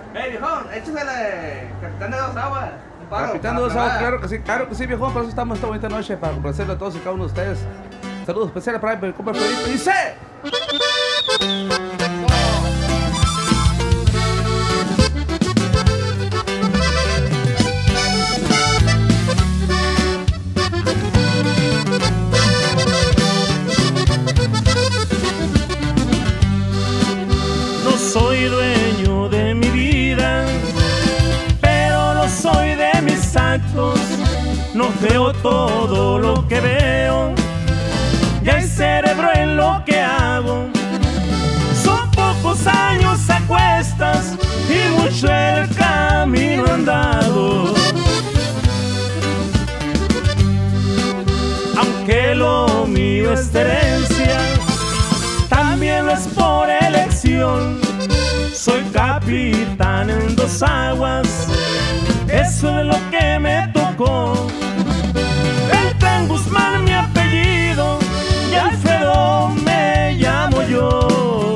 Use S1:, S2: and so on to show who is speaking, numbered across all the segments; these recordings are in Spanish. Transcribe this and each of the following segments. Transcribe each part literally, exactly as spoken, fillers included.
S1: Hey, viejón, échasele, capitán de dos aguas. Un paro,
S2: Capitán de
S1: para
S2: dos aguas,
S1: probar.
S2: claro que sí, claro que sí, viejón. Por eso estamos esta bonita noche, para complacerle a todos y cada uno de ustedes. Saludos especiales para el compa Felipe. Dice:
S3: No soy dueño de mi vida, pero lo soy de mis actos. No veo todo lo que veo, y hay cerebro en lo que hago. Son pocos años a cuestas y mucho el camino andado. Aunque lo mío es herencia, también lo es por elección. Soy capitán en dos aguas, eso es lo que me tocó. Beltrán Guzmán mi apellido y Alfredo me llamo yo.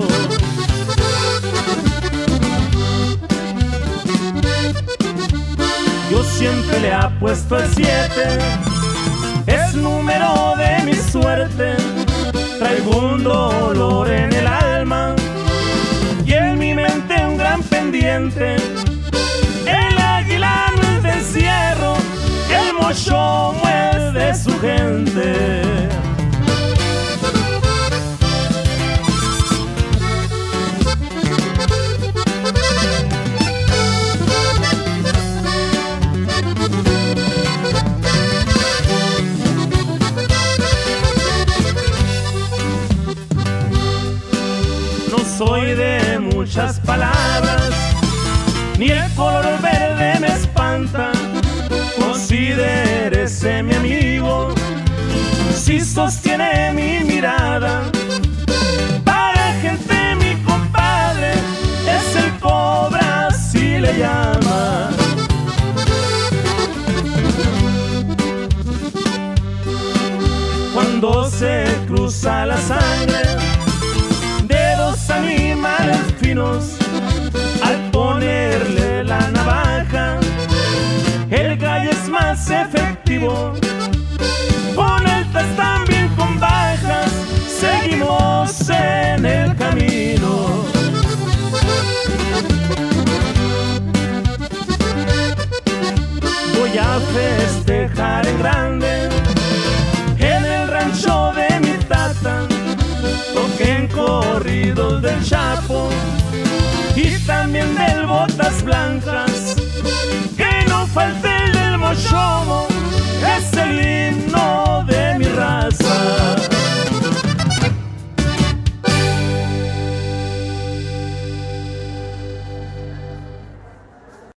S3: Yo siempre le apuesto el siete, es número de mi suerte. Traigo un dolor en el alma y en mi mente un gran pendiente. El águila no es de encierro, el mocho es de su gente. No soy de muchas palabras, ni el color verde me espanta. Considérese mi amigo si sostiene mi mirada. Para gente mi compadre es el cobra si le llama. Cuando se cruza la sangre de dos animales finos, al ponerle la navaja, el gallo es más efectivo. Con altas también con bajas, seguimos en el camino. Voy a festejar en grande en el rancho de mi tata. Toquen corridos del Chapo y también del Botas Blancas, que no falte